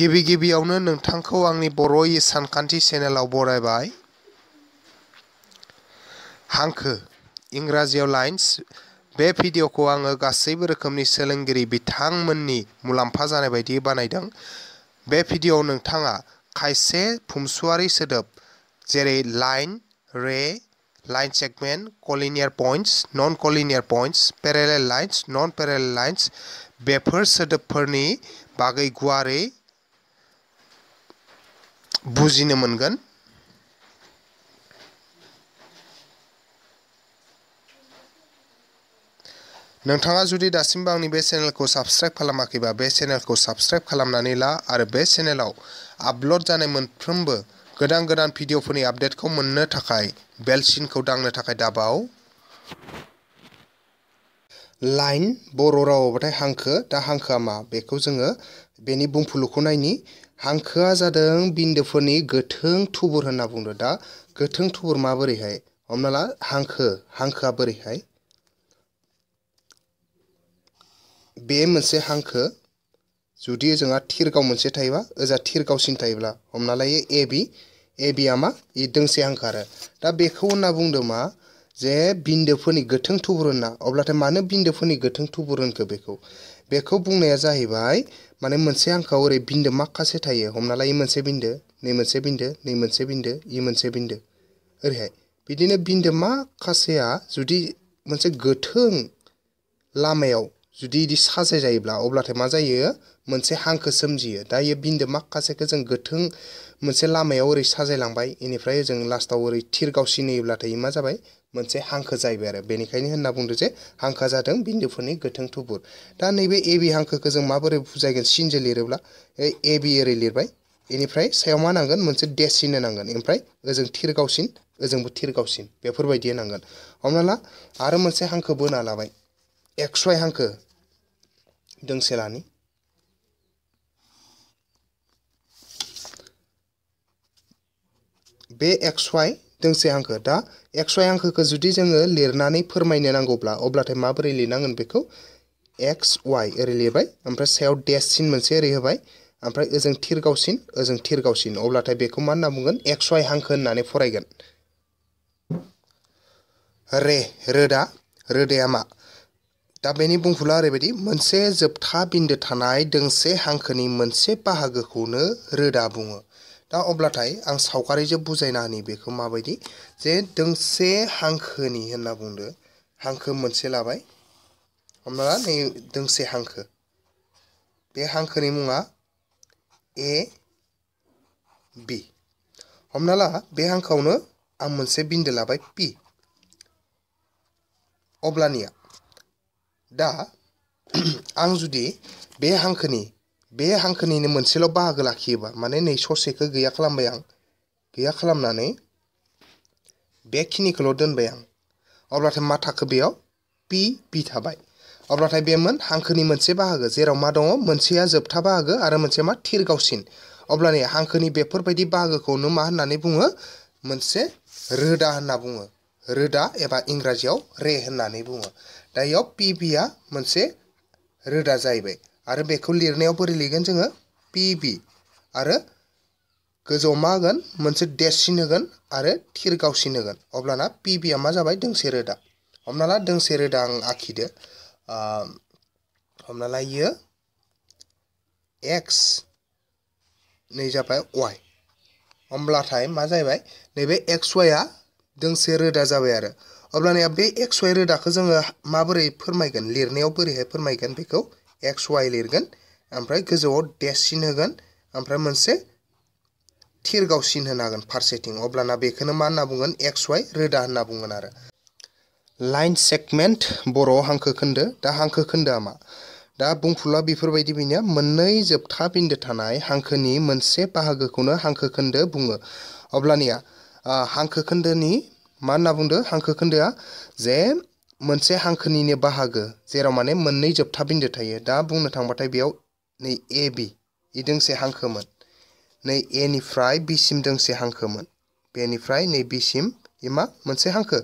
गिबियावनो नोंथांखौ आंनि बर' सानखान्थि चेनेलाव बरायबाय। हांखो इंराजियाव लाइन्स बे भिडिअखौ आङो गासैबो रोखोमनि सोलोंगिरि बिथांमोननि मुलाम्फा जानाय बायदि बानायदों। बे भिडिअआव नोंथाङा खायसे फुमसुआरि सोदोब जेरै line, ray, line segment, collinear points, non collinear points, parallel lines, non parallel lines बेफोर सोदोबफोरनि बागै गुवारै बुजिनो मोनगोन। नोंथाङा जुदि दासिमबो आंनि बे चेनेलखौ साबस्क्राइब खालामाखैबा बे चेनेलखौ साबस्क्राइब खालामनानै ला आरो बे चेनेलाव आपल'ड जानाय मोनफ्रोमबो गोदान भिडिअफोरनि आपडेटखौ मोननो थाखाय बेल सिनखौ दांनो थाखाय दाबाव। लाइन बर' रावावबाथाय हांखो। दा हांखोआ मा बेखौ जोङो बेनि बुंफुरलुखौ नायनि। हांखोआ जादों बिन्दोफोरनि गोथों थुबुर होनना बुंदों। दा गोथों थुबुर माबोरैहाय? हमना ला हांखोआ बोरैहाय? बे मोनसे हांखो जुदि जोंहा थिरगाव मोनसे थायोबा ओजा थिरगावसिन थायोब्ला हमना लायो ए बिआ मा इ दोंसे हांखो आरो दा बेखौ होनना बुंदों मा जे बिन्दोफोरनि गोथों थुबुर होनना। अब्लाथाय मानो बिन्दोफोरनि गोथों थुबुर होनखो बेखौ बुंनाया जाहैबाय माने मोनसे हांखोआव ओरै बिन्दो माखासे थायो। हमना ला इ मोनसे बिन्दो, नै मोनसे बिन्दो, नै मोनसे बिन्दो, इ मोनसे बिन्दो ओरैहाय बिदिनो बिन्दो माखासेया जुदि मोनसे गोथों लामायाव जुदि इदि साजाय जायोब्ला अब्लाथाय मा जायो मोनसे हांखो सोमजियो। दा इयो बिन्दो माखासेखौ जों गोथों मोनसे लामायाव ओरै साजायलांबाय इनिफ्राय जों लास्टाव ओरै थिरगावसिनोयोब्लाथाय मा जाबाय मोनसे हांखो जाहैबाय आरो बेनिखायनो होनना बुंदों जे हांखोआ जादों बिन्दोफोरनि गोथों थुबुर। दा नैबे ए बि हांखोखौ जों माबोरै बुजायगोन सिनजों लिरोब्ला ए बि ओरै लिरबाय इनिफ्राय सायाव मा नांगोन मोनसे देश चिन्ह नांगोन ओमफ्राय ओजों थिरगावसिन ओजोंबो थिरगावसिन बेफोरबायदि नांगोन। हमना ला आरो मोनसे हांखो बोना लाबाय एक्स वाइ हांखो दोंसे लानि बे एक्स वाइ दोंसे हांखो। दा एक्स वाइ हांखोखौ जुदि जोङो लिरनानै फोरमायनो नांगौब्ला अब्लाथाय माबोरै लिरनांगोन बेखौ एक्स वाइ ओरै लिरबाय ओमफ्राय सायाव देश सिन मोनसे ओरै होबाय ओमफ्राय ओजों थिरगावसिन अब्लाथाय बेखौ मा होनना बुंगोन एक्स वाइ हांखो होननानै फरायगोन। रोदाया मा? दा बेनि बुंफुरलुआ ओरैबायदि मोनसे जोबथा बिन्दो थानाय दोंसे हांखोनि मोनसे बाहागोखौनो रोदा बुङो। दा अब्लाथाय आं सावगारिजों बुजायना होनि बेखौ माबायदि जे दोंसे हांखोनि होनना बुंदो हांखो मोनसे लाबाय हमना ला नै दोंसे हांखो बे हांखोनि मुङा ए बि। हमना ला बे हांखोआवनो आं मोनसे बिन्दो लाबाय पि। अब्लानिया दा आं जुदि बे हांखोनिनो मोनसेल' बाहागो लाखियोबा माने नै ससेखौ गैया खालामबाय आं गैया खालामनानै बेखिनिखौल' दोनबाय आं अब्लाथाय मा थाखो बेयाव पि बि थाबाय। अब्लाथाय बेमोन हांखोनि मोनसे बाहागो जेराव मा दङ मोनसेया जोबथा बाहागो आरो मोनसेया मा थिरगावसिन। अब्लानिया हांखोनि बेफोरबायदि बाहागोखौनो मा होननानै बुङो मोनसे रोदा होनना बुङो। रोदा एबा इंराजियाव रे होननानै बुङो। दा इयाव पि बिआ मोनसे रोदा जाहैबाय आरो बेखौ लिरनायाव बोरै लिरगोन जोङो पि बि आरो गोजौआव मा होगोन मोनसे देश सिन होगोन आरो थिरगावसिन होगोन अब्लाना पि बिआ मा जाबाय दोंसे रोदा। हमना ला दोंसे रोदा आं आखिदो हमना ला इयो एक्स नै जाबाय वाइ होमब्लाथाय मा जाहैबाय नैबे एक्स वाइआ दोंसे रोदा जाबाय आरो अब्लानिया बे एक्स वाइ रोदाखौ जोङो माबोरै फोरमायगोन लिरनायाव बोरैहाय फोरमायगोन बेखौ एक्स वाइ लिरगोन ओमफ्राय गोजौआव देश सिन होगोन ओमफ्राय मोनसे थिरगावसिन होनांगोन फारसेथिं अब्लाना बेखौनो मा होनना बुंगोन एक्स वाइ रोदा होनना बुंगोन आरो। लाइन सेगमेन्ट बर'आव हांखो खोन्दो। दा हांखो खोन्दोआ मा? दा बुंफुरलुआ बेफोरबायदि बेनिया मोननै जोबथा बिन्दो थानाय हांखोनि मोनसे बाहागोखौनो हांखो खोन्दो बुङो। अब्लानिया हांखो खोन्दोनि मा होनना बुंदो हांखो खोन्दोआ जे मोनसे हांखोनिनो बाहागो जेराव माने मोननै जोबथा बिन्दो थायो। दा बुंनो थांबाथाय बेयाव नै ए बि इ दोंसे हांखोमोन नै ए निफ्राय बि सिम दोंसे हांखोमोन बेनिफ्राय नै बि सिम इ मा मोनसे हांखो।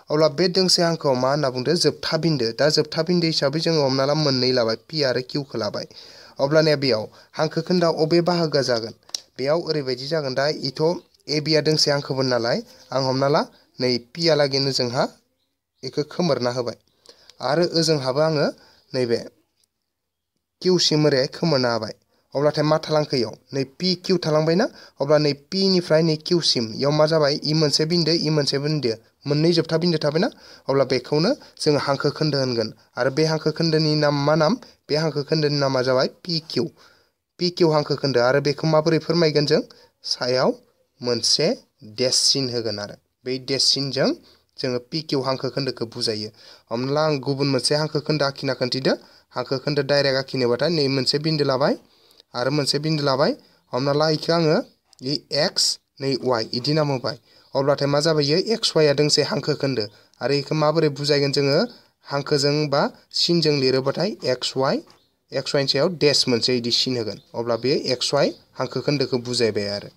अब्ला बे दोंसे हांखोआव मा होनना बुंदो जोबथा बिन्दो दा जोबथा बिन्दो हिसाबै जोङो हमना ला मोननै लाबाय पि आरो किउखौ लाबाय अब्लानिया बेयाव हांखो खोन्दा अबे बाहागोआ जागोन बेयाव ओरैबायदि जागोन दा इथ' ए बिया दोंसे हांखोमोन नालाय आं हमना ला नै पि आ लागैनो जोंहा बेखौ खोमोरना होबाय आरो ओजोंहाबो आङो नैबे किउसिम ओरैहाय खोमोरना होबाय अब्लाथाय मा थालांखो इयाव नै पि किउ थालांबायना अब्ला नै पि निफ्राय नै किउसिम इयाव मा जाबाय इ मोनसे बिन्दो इ मोनसे बिन्दो मोननै जोबथा बिन्दो थाबायना अब्ला बेखौनो जोङो हांखो खोन्दो होनगोन आरो बे हांखो खोन्दोनि नाम मा नाम बे हांखो खोन्दोनि नामा जाबाय पि किउ हांखो खोन्दो आरो बेखौ माबोरै फोरमायगोन जों सायाव मोनसे डेश सिन होगोन आरो बै डेश सिनजों जोङो पि किउ हांखो खोन्दोखौ बुजायो हमना ला आं गुबुन मोनसे हांखो खोन्दो आखिना खोन्थिदो हांखो खोन्दो डाइरेक्ट आखिनोबाथाय नै मोनसे बिन्दो लाबाय आरो मोनसे बिन्दो लाबाय हमना ला इखौ आङो इ एक्स नै वाइ इदि नाम होबाय अब्लाथाय मा जाबाय एक्स वाइआ दोंसे हांखो खोन्दो आरो इखौ माबोरै बुजायगोन जोङो हांखोजों बा सिनजों लिरोबाथाय एक्स वाइनि सायाव डेश मोनसे इदि सिन होगोन अब्ला बे एक्स वाइ हांखो खोन्दोखौ बुजायबाय आरो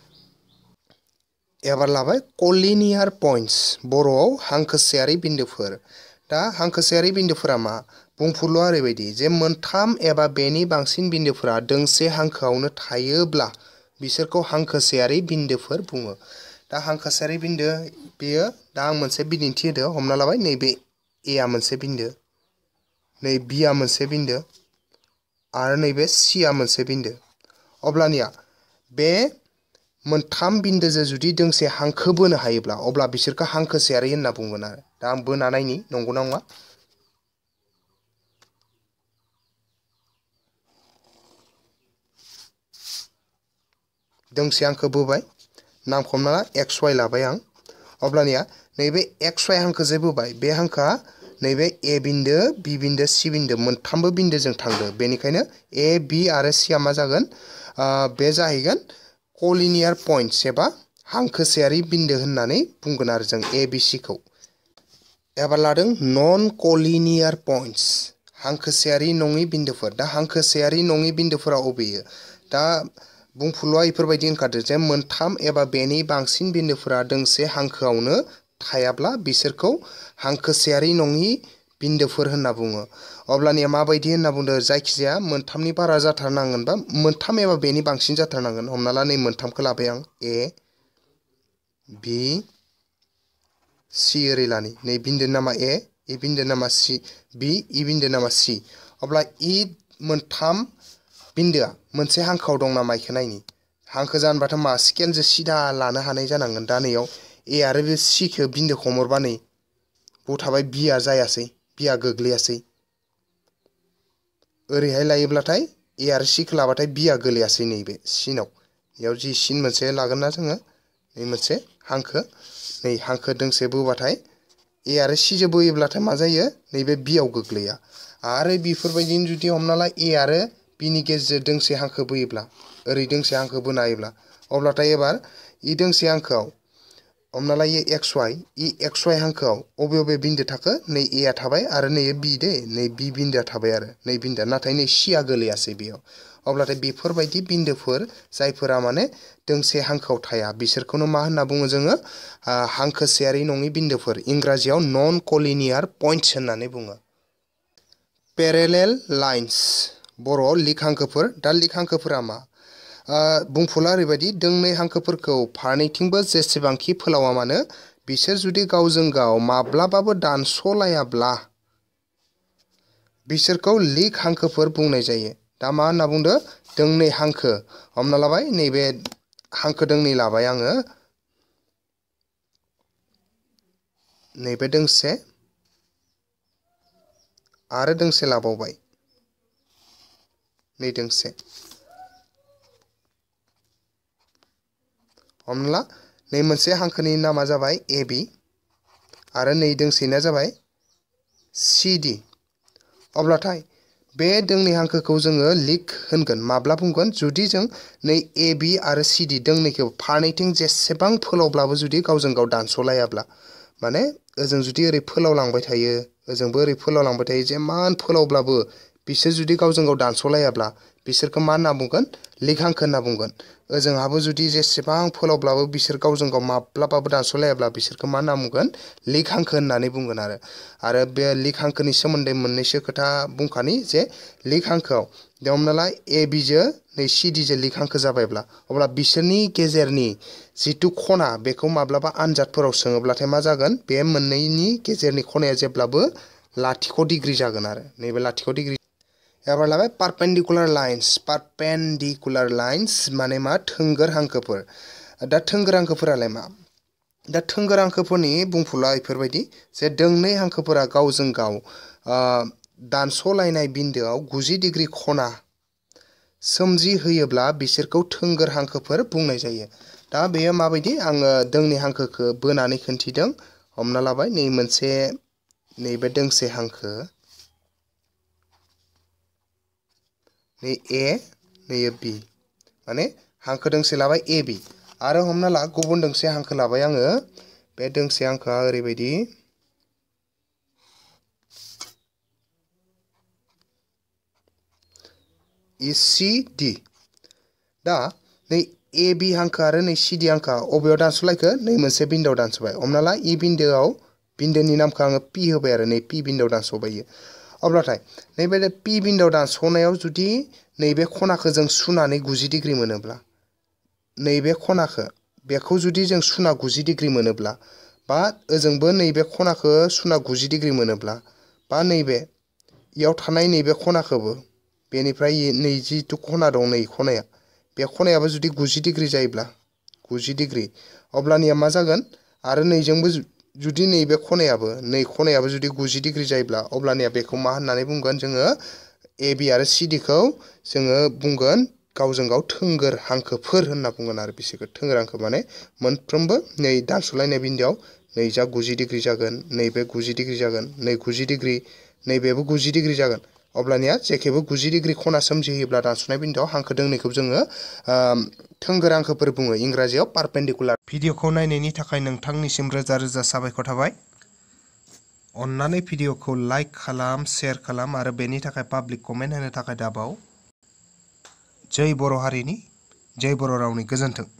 एबार लाबाय कलिनियार पइन्ट्स बर'आव हांखोसेयारि बिन्दोफोर दा हांखोसेयारि बिन्दोफोरा मा बुंफुरलुआ ओरैबायदि जे मोनथाम एबा बेनि बांसिन बिन्दोफोरा दोंसे हांखोआवनो थायोब्ला बिसोरखौ हांखोसेयारि बिन्दोफोर बुङो दा हांखोसेयारि बिन्दो बेयो दा आं मोनसे बिदिन्थि होदो हमना लाबाय नैबे ए आ मोनसे बिन्दो नै बि आ मोनसे बिन्दो आरो नैबे सि आ मोनसे बिन्दो अब्लानिया बे मोनथाम बिन्दोजों जुदि दोंसे हांखो बोनो हायोब्ला अब्ला बिसोरखौ हांखोसेयारि होनना बुंगोन आरो दा आं बोना नायनि नंगौना नङा दोंसे हांखो बोबाय नामखौ हमना ला एक्स वाइ लाबाय आं अब्लानिया नैबे एक्स वाइ हांखो जे बोबाय बे हांखोआ नैबे ए बिन्दो बि बिन्दो सि बिन्दो मोनथामबो बिन्दोजों थांदो बेनिखायनो ए बि आरो सि आ मा जागोन बे जाहैगोन कलिनियार पइन्ट्स एबा हांखोसेयारि बिन्दो होननानै बुंगोन आरो जों ए बि सि खौ एबार लादों नन कलिनियार पइन्ट्स हांखोसेयारि नङि बिन्दोफोर दा हांखोसेयारि नङि बिन्दोफोरा अबेयो दा बुंफुरलुआ इफोरबायदि ओंखारदो जे मोनथाम एबा बेनि बांसिन बिन्दोफोरा दोंसे हांखोआवनो थायाब्ला बिसोरखौ हांखोसेयारि नङि बिन्दोफोर होनना बुङो अब्लानिया माबायदि होनना बुंदों जायखिजाया मोनथामनि बारा जाथारनांगोन बा मोनथाम एबा बेनि बांसिन जाथारनांगोन हमना ला नै मोनथामखौ लाबाय आं ए बि सि ओरै लानि नै बिन्दोनि नामा ए बिन्दोनि नामा सि बि इ बिन्दोनि नामा सि अब्ला इ मोनथाम बिन्दोआ मोनसे हांखोआव दं नामा इखौ नायनि हांखो जानोबाथ' मा स्केलजों सिदा लानो हानाय जानांगोन दा नैयाव ए आरो बे सिखौ बिन्दोखौ हमोरबा नै बाव थाबाय बिआ जायासै बिआ गोग्लैयासै ओरैहाय लायोब्लाथाय ए आरो सिखौ लाबाथाय बिआ गोलैयासै नैबे सिनाव बेयाव जि सिन मोनसे लागोन ना जोङो नै मोनसे हांखो नै हांखो दोंसे बोबाथाय ए आरो सिजों बोयोब्लाथाय मा जायो नैबे बिआव गोग्लैया आरो बेफोरबायदिनो जुदि हमना ला ए आरो बिनि गेजेर दोंसे हांखो बोयोब्ला ओरै दोंसे हांखो बोना होयोब्ला अब्लाथाय एबार इ दोंसे हांखोआव हमना ला एक्स वाइ हांखोआव अबे अबे बिन्दो थाखो नै ए आ थाबाय आरो नै बि दे नै बि बिन्दोआ थाबाय आरो नै बिन्दोआ नाथाय नै सिआ गोलैयासै बेयाव अब्लाथाय बेफोरबायदि बिन्दोफोर जायफोरा माने दोंसे हांखोआव थाया बिसोरखौनो मा होनना बुङो जोङो हांखोसेयारि नङि बिन्दोफोर इंराजियाव नन कलिनियार पइन्ट्स होननानै बुङो पेरेलेल लाइन्स बर'आव लिक हांखोफोर दा लिक हांखोफोरा मा बुंफुरलुआ ओरैबायदि दोंनै हांखोफोरखौ फारनैथिंबो जेसेबांखि फोलावा मानो बिसोर जुदि गावजों गाव माब्लाबाबो दानस'लायाब्ला बिसोरखौ लिक हांखोफोर बुंनाय जायो दा मा होनना बुंदो दोंनै हांखो हमना लाबाय नैबे हांखो दोंनै लाबाय आङो नैबे दोंसे आरो दोंसे लाबावबाय नै दोंसे हमना ला नै मोनसे हांखोनि नामा जाबाय ए बि आरो नै दोंसेना जाबाय सि डि अब्लाथाय बे दोंनै हांखोखौ जोङो लिक होनगोन माब्ला बुंगोन जुदि जों नै ए बि आरो सि डि दोंनैखौ फारनैथिं जेसेबां फोलावब्लाबो जुदि गावजों गाव दानस'लायाब्ला माने ओजों जुदि ओरै फोलावलांबाय थायो ओजोंबो ओरै फोलावलांबाय थायो जेमान फोलावब्लाबो बिसोर जुदि गावजों गाव दानस'लायाब्ला बिसोरखौ मा होनना बुंगोन लिक हांखो होनना बुंगोन ओजोंहाबो जुदि जेसेबां फोलावब्लाबो बिसोर गावजों गाव माब्लाबाबो दानस'लायाब्ला बिसोरखौ मा होनना बुंगोन लिक हांखो होननानै बुंगोन आरो बे लिक हांखोनि सोमोन्दै मोननैसो खोथा बुंखानि जे लिक हांखोआव दा हमना ला ए बिजों नै सि डिजों लिक हांखो जाबायब्ला अब्ला बिसोरनि गेजेरनि जिथु खना बेखौ माब्लाबा आनजादफोराव सोङोब्लाथाय मा जागोन बे मोननैनि गेजेरनि खनाया जेब्लाबो लाथिख' डिग्री जागोन आरो नैबे लाथिख' डिग्री एबार लाबाय पारपेन्डिकुलार लाइन्स माने मा थोंगोर हांखोफोर दा थोंगोर हांखोफोरालाय मा दा थोंगोर हांखोफोरनि बुंफुरलुआ बेफोरबायदि जे दोंनै हांखोफोरा गावजों गाव दानस'लायनाय बिन्दोआव 90 डिग्री खना सोमजिहोयोब्ला बिसोरखौ थोंगोर हांखोफोर बुंनाय जायो दा बेयो माबायदि आङो दोंनै हांखोखौ बोनानै खोन्थिदों हमना लाबाय नै मोनसे नैबे दोंसे हांखो नै ए नै बी माने हांखो दोंसे लाबाय ए बी आरो हमना ला गुबुन दोंसे हांखो लाबाय आङो बे दोंसे हांखोआ ओरैबायदि सी डी दा नै ए बी हांखो आरो नै सी डी हांखोआ अबेयाव दानस'लायखो नै मोनसे बिन्दोआव दानस'बाय हमना ला इ बिन्दोनि नामखौ आङो पी होबाय आरो नै पी बिन्दोआव दानस'बाय अब्लाथाय नैबे पी बिन्दोआव दानस'नायाव जुदि नैबे खनाखौ जों सुनानै 90 डिग्री मोनोब्ला नैबे खनाखौ बेखौ जुदि जों सुना 90 डिग्री मोनोब्ला बा ओजोंबो नैबे खनाखौ सुना 90 डिग्री मोनोब्ला बा नैबे इयाव थानाय नैबे खनाखौबो बेनिफ्राय नै जिथु खना दं नै खनाया बे खनायाबो जुदि 90 डिग्री जायोब्ला 90 डिग्री अब्लानिया मा जागोन आरो नैजोंबो जुदि नैबे खनायाबो नै खनायाबो जुदि 90 डिग्री जायोब्ला अब्लानिया बेखौ मा होननानै बुंगोन जोङो ए बी आरो सी डी खौ जोङो बुंगोन गावजों गाव थोंगोर हांखोफोर होनना बुंगोन आरो बिसोरखौ थोंगोर हांखो माने मोनफ्रोमबो नै दानस'लायनाय बिन्दोआव नै जा 90 डिग्री जागोन नैबे 90 डिग्री जागोन नै 90 डिग्री नैबेबो 90 डिग्री जागोन अब्लानिया जेखेबो 90 डिग्री खना सोमजिहोयोब्ला दानस'नाय बिन्दोआव हांखो दोंनैखौ जोङो थोंगोर हांखोफोर बुङो इंराजियाव पारपेन्डिकुलार भिडिअखौ नायनायनि थाखाय नोंथांनिसिम रोजा रोजा साबायखर थाबाय अन्नानै भिडिअखौ लाइक खालाम शेयार खालाम आरो बेनि थाखाय पाब्लिक कमेन्ट होनो थाखाय दाबाव जय बर' हारिनि जय बर' रावनि गोजोन्थों।